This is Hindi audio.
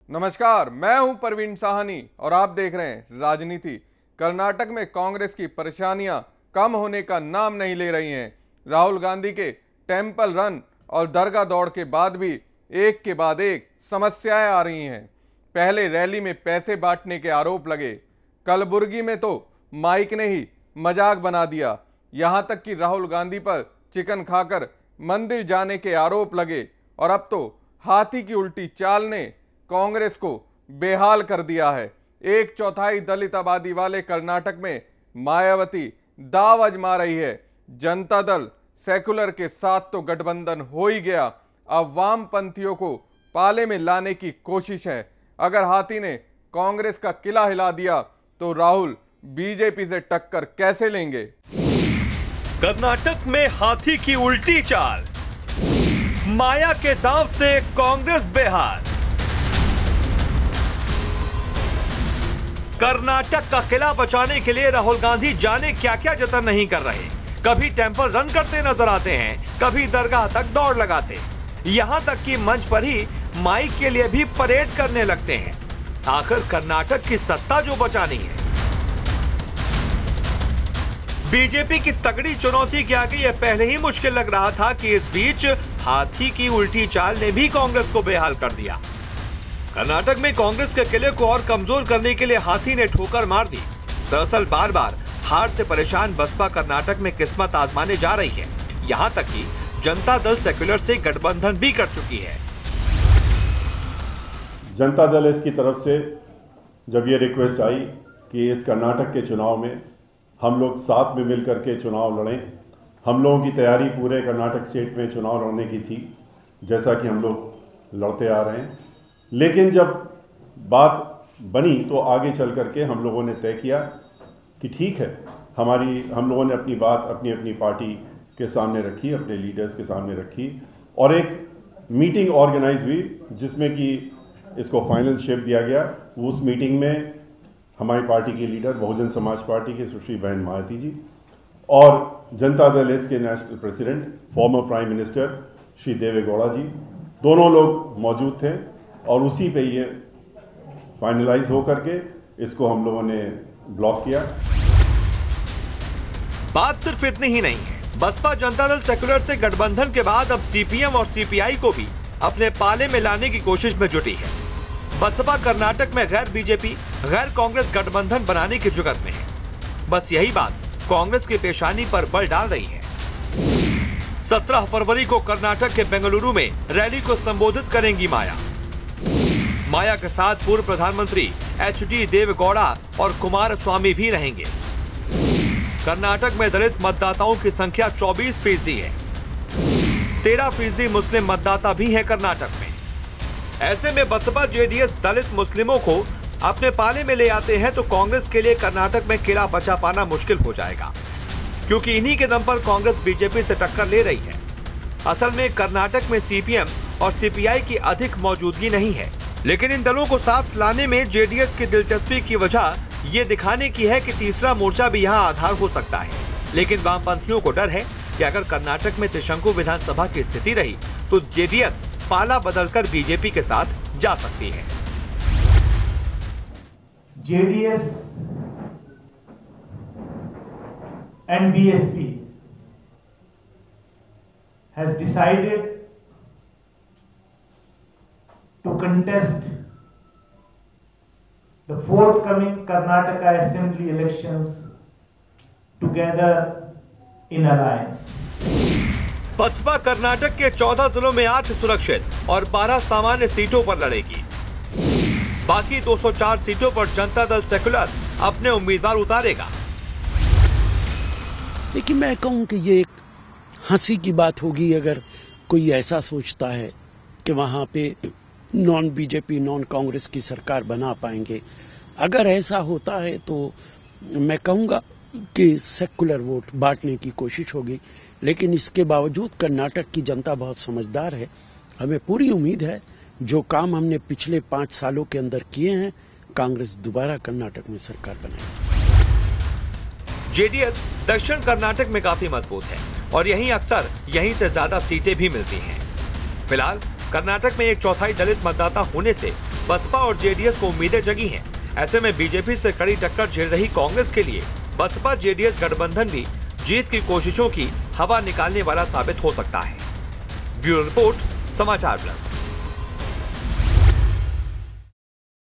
नमस्कार, मैं हूं परवीन साहनी और आप देख रहे हैं राजनीति। कर्नाटक में कांग्रेस की परेशानियां कम होने का नाम नहीं ले रही हैं। राहुल गांधी के टेंपल रन और दरगाह दौड़ के बाद भी एक के बाद एक समस्याएं आ रही हैं। पहले रैली में पैसे बांटने के आरोप लगे, कलबुर्गी में तो माइक ने ही मजाक बना दिया। यहां तक कि राहुल गांधी पर चिकन खाकर मंदिर जाने के आरोप लगे और अब तो हाथी की उल्टी चाल ने कांग्रेस को बेहाल कर दिया है। 1/4 दलित आबादी वाले कर्नाटक में मायावती दाव आजमा रही है। जनता दल सेकुलर के साथ तो गठबंधन हो ही गया, अब वामपंथियों को पाले में लाने की कोशिश है। अगर हाथी ने कांग्रेस का किला हिला दिया तो राहुल बीजेपी से टक्कर कैसे लेंगे? कर्नाटक में हाथी की उल्टी चाल, माया के दांव से कांग्रेस बेहाल। कर्नाटक का किला बचाने के लिए राहुल गांधी जाने क्या क्या जतन नहीं कर रहे। कभी टेंपल रन करते नजर आते हैं, कभी दरगाह तक दौड़ लगाते, यहां तक कि मंच पर ही माइक के लिए भी परेड करने लगते हैं। आखिर कर्नाटक की सत्ता जो बचानी है। बीजेपी की तगड़ी चुनौती के आगे यह पहले ही मुश्किल लग रहा था कि इस बीच हाथी की उल्टी चाल ने भी कांग्रेस को बेहाल कर दिया। कर्नाटक में कांग्रेस के किले को और कमजोर करने के लिए हाथी ने ठोकर मार दी। दरअसल बार बार हार से परेशान बसपा कर्नाटक में किस्मत आजमाने जा रही है। यहां तक कि जनता दल सेक्युलर से गठबंधन भी कर चुकी है। जनता दल इसकी तरफ से जब ये रिक्वेस्ट आई कि इस कर्नाटक के चुनाव में हम लोग साथ में मिलकर के चुनाव लड़ें, हम लोगों की तैयारी पूरे कर्नाटक स्टेट में चुनाव लड़ने की थी, जैसा कि हम लोग लड़ते आ रहे हैं। लेकिन जब बात बनी तो आगे चल करके हम लोगों ने तय किया कि ठीक है, हम लोगों ने अपनी बात अपनी अपनी पार्टी के सामने रखी, अपने लीडर्स के सामने रखी और एक मीटिंग ऑर्गेनाइज हुई जिसमें कि इसको फाइनल शेप दिया गया। उस मीटिंग में हमारी पार्टी के लीडर बहुजन समाज पार्टी के सुश्री बहन मायावती जी और जनता दल एस के national president former prime minister Shri Deve Gowda ji, दोनों लोग मौजूद थे और उसी पे ये फाइनलाइज हो करके इसको हम लोगों ने ब्लॉक किया। बात सिर्फ इतनी ही नहीं है। बसपा जनता दल सेक्युलर से गठबंधन के बाद अब सीपीएम और सीपीआई को भी अपने पाले में लाने की कोशिश में जुटी है। बसपा कर्नाटक में गैर बीजेपी गैर कांग्रेस गठबंधन बनाने की जुगत में है। बस यही बात कांग्रेस की पेशानी पर बल डाल रही है। 17 फरवरी को कर्नाटक के बेंगलुरु में रैली को संबोधित करेंगी माया के साथ पूर्व प्रधानमंत्री एचडी देवेगौड़ा और कुमारस्वामी भी रहेंगे। कर्नाटक में दलित मतदाताओं की संख्या 24% है। 13% मुस्लिम मतदाता भी हैं कर्नाटक में। ऐसे में बसपा जेडीएस दलित मुस्लिमों को अपने पाले में ले आते हैं तो कांग्रेस के लिए कर्नाटक में किला बचा पाना मुश्किल हो जाएगा, क्योंकि इन्हीं के दम पर कांग्रेस बीजेपी से टक्कर ले रही है। असल में कर्नाटक में सीपीएम और सीपीआई की अधिक मौजूदगी नहीं है, लेकिन इन दलों को साथ लाने में जेडीएस की दिलचस्पी की वजह ये दिखाने की है कि तीसरा मोर्चा भी यहाँ आधार हो सकता है। लेकिन वामपंथियों को डर है कि अगर कर्नाटक में त्रिशंकु विधानसभा की स्थिति रही तो जेडीएस पाला बदलकर बीजेपी के साथ जा सकती है। JDS and BSP has decided to contest the forthcoming Karnataka Assembly elections together in alliance. Baspa Karnataka के 14 जिलों में 8 सुरक्षित और 12 सामान्य सीटों पर लड़ेगी। बाकी 204 सीटों पर जनता दल सेकुलर अपने उम्मीदवार उतारेगा। लेकिन मैं कहूं कि ये एक हंसी की बात होगी अगर कोई ऐसा सोचता है कि वहां पे नॉन बीजेपी नॉन कांग्रेस की सरकार बना पाएंगे। अगर ऐसा होता है तो मैं कहूंगा कि सेकुलर वोट बांटने की कोशिश होगी। लेकिन इसके बावजूद कर्नाटक की जनता बहुत समझदार है। हमें पूरी उम्मीद है जो काम हमने पिछले 5 सालों के अंदर किए हैं, कांग्रेस दोबारा कर्नाटक में सरकार बनाएगी। जेडीएस दक्षिण कर्नाटक में काफी मजबूत है और यहीं से ज्यादा सीटें भी मिलती हैं। फिलहाल कर्नाटक में 1/4 दलित मतदाता होने से बसपा और जेडीएस को उम्मीदें जगी हैं। ऐसे में बीजेपी से कड़ी टक्कर झेल रही कांग्रेस के लिए बसपा जेडीएस गठबंधन भी जीत की कोशिशों की हवा निकालने वाला साबित हो सकता है। Bureau report, Samachar plus.